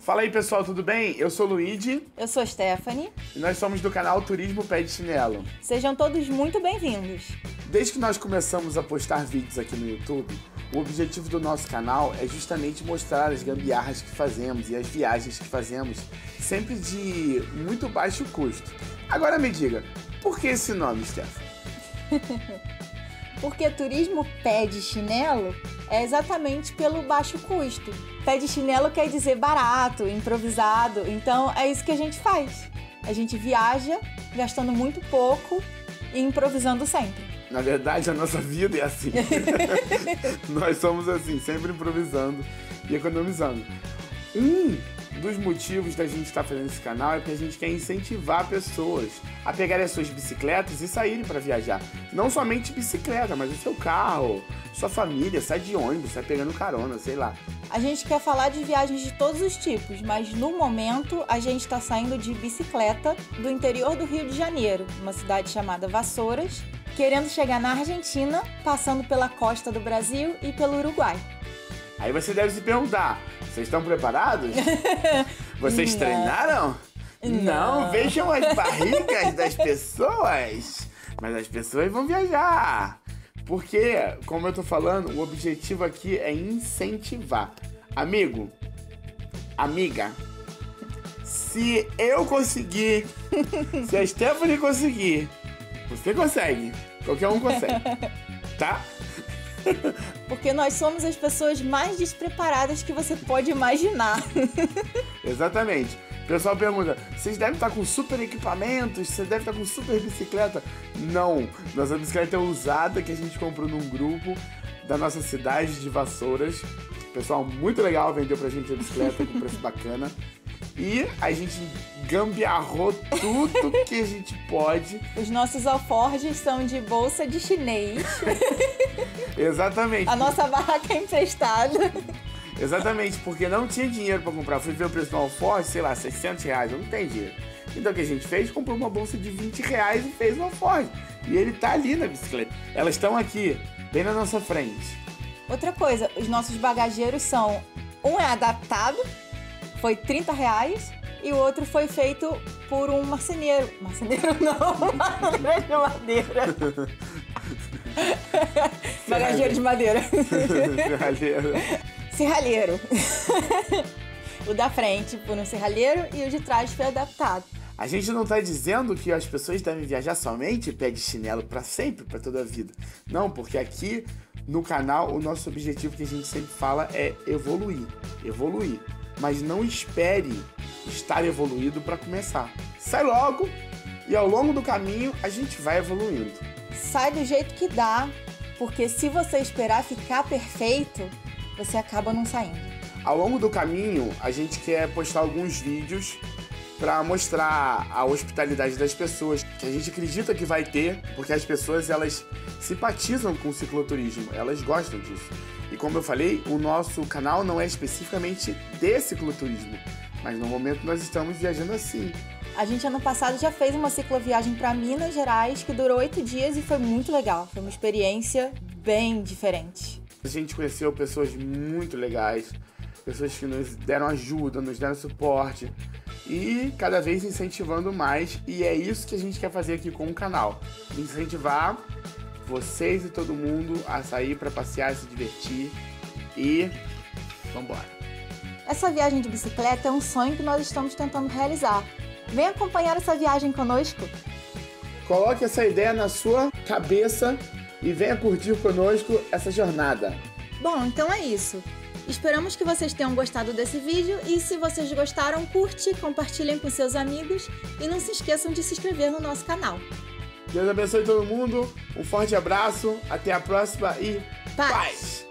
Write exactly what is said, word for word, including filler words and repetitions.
Fala aí, pessoal, tudo bem? Eu sou o Luigi. Eu sou a Stephanie. E nós somos do canal Turismo Pé de Chinelo. Sejam todos muito bem-vindos. Desde que nós começamos a postar vídeos aqui no YouTube, o objetivo do nosso canal é justamente mostrar as gambiarras que fazemos e as viagens que fazemos, sempre de muito baixo custo. Agora me diga, por que esse nome, Stephanie? Porque turismo pé de chinelo é exatamente pelo baixo custo. Pé de chinelo quer dizer barato, improvisado, então é isso que a gente faz. A gente viaja gastando muito pouco e improvisando sempre. Na verdade, a nossa vida é assim. Nós somos assim, sempre improvisando e economizando. Um dos motivos da gente estar fazendo esse canal é porque a gente quer incentivar pessoas a pegarem as suas bicicletas e saírem para viajar. Não somente bicicleta, mas o seu carro, sua família, sai de ônibus, sai pegando carona, sei lá. A gente quer falar de viagens de todos os tipos, mas no momento a gente está saindo de bicicleta do interior do Rio de Janeiro, uma cidade chamada Vassouras, querendo chegar na Argentina, passando pela costa do Brasil e pelo Uruguai. Aí você deve se perguntar, vocês estão preparados? Vocês Não. treinaram? Não. Não, vejam as barrigas das pessoas. Mas as pessoas vão viajar. Porque, como eu tô falando, o objetivo aqui é incentivar. Amigo, amiga, se eu conseguir, se a Stephanie conseguir, você consegue. Qualquer um consegue, tá? Porque nós somos as pessoas mais despreparadas que você pode imaginar. Exatamente. O pessoal pergunta, vocês devem estar com super equipamentos? Vocês devem estar com super bicicleta? Não, nossa bicicleta é usada que a gente comprou num grupo da nossa cidade de Vassouras. Pessoal muito legal, vendeu pra gente a bicicleta com preço bacana. E a gente gambiarrou tudo que a gente pode. Os nossos alforjes são de bolsa de chinês. Exatamente. A nossa barraca é emprestada. Exatamente, porque não tinha dinheiro pra comprar. Fui ver o preço do alforje, sei lá, seiscentos reais, eu não tenho dinheiro. Então o que a gente fez? Comprou uma bolsa de vinte reais e fez um alforje. E ele tá ali na bicicleta. Elas estão aqui, bem na nossa frente. Outra coisa, os nossos bagageiros são... Um é adaptado, foi trinta reais, e o outro foi feito por um marceneiro. Marceneiro não, marceneiro de madeira. Bagageiro de madeira. Serralheiro. Serralheiro. O da frente por um serralheiro e o de trás foi adaptado. A gente não tá dizendo que as pessoas devem viajar somente pé de chinelo pra sempre, pra toda a vida. Não, porque aqui no canal o nosso objetivo que a gente sempre fala é evoluir. Evoluir. Mas não espere estar evoluído pra começar. Sai logo e ao longo do caminho a gente vai evoluindo. Sai do jeito que dá, porque se você esperar ficar perfeito, você acaba não saindo. Ao longo do caminho, a gente quer postar alguns vídeos para mostrar a hospitalidade das pessoas, que a gente acredita que vai ter, porque as pessoas elas simpatizam com o cicloturismo, elas gostam disso. E como eu falei, o nosso canal não é especificamente de cicloturismo, mas no momento nós estamos viajando assim. A gente ano passado já fez uma cicloviagem para Minas Gerais que durou oito dias e foi muito legal. Foi uma experiência bem diferente. A gente conheceu pessoas muito legais, pessoas que nos deram ajuda, nos deram suporte e cada vez incentivando mais, e é isso que a gente quer fazer aqui com o canal. Incentivar vocês e todo mundo a sair para passear, se divertir e vambora. Essa viagem de bicicleta é um sonho que nós estamos tentando realizar. Vem acompanhar essa viagem conosco. Coloque essa ideia na sua cabeça e venha curtir conosco essa jornada. Bom, então é isso. Esperamos que vocês tenham gostado desse vídeo e se vocês gostaram, curte, compartilhem com seus amigos e não se esqueçam de se inscrever no nosso canal. Deus abençoe todo mundo, um forte abraço, até a próxima e Paz! paz.